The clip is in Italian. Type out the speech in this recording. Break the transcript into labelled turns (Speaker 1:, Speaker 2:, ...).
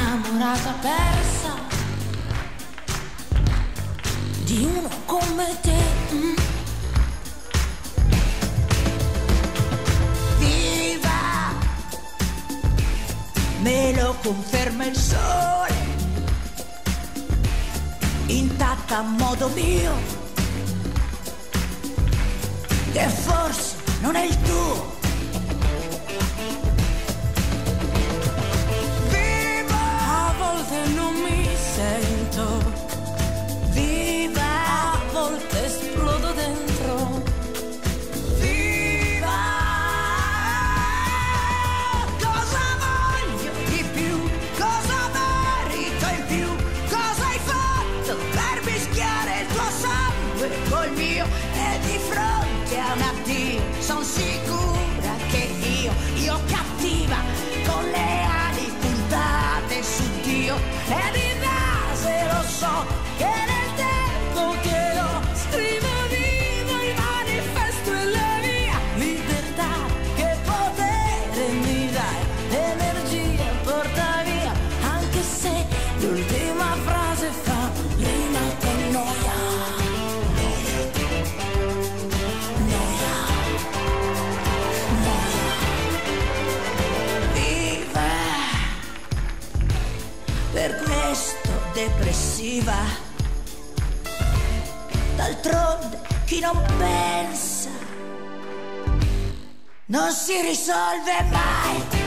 Speaker 1: innamorata persa di uno come te.
Speaker 2: Viva, me lo conferma il sole, intatta a modo mio, che forse non è il tuo.
Speaker 1: Non mi sento
Speaker 2: Viva,
Speaker 1: a volte esplodo dentro.
Speaker 2: viva, cosa voglio di più, cosa merito in più, cosa hai fatto per mischiare il tuo sangue col mio, e di fronte a un addio son sicura che io cattiva, con le ali puntate su Dio, e di base lo so che nel tempo che ho scrivo vivo il manifesto e la mia
Speaker 1: Libertà, che potere mi dai, energia porta via, anche se l'ultima frase fa rima con noia. Noia, noia.
Speaker 2: viva, per questo depressiva, d'altronde chi non pensa non si risolve mai.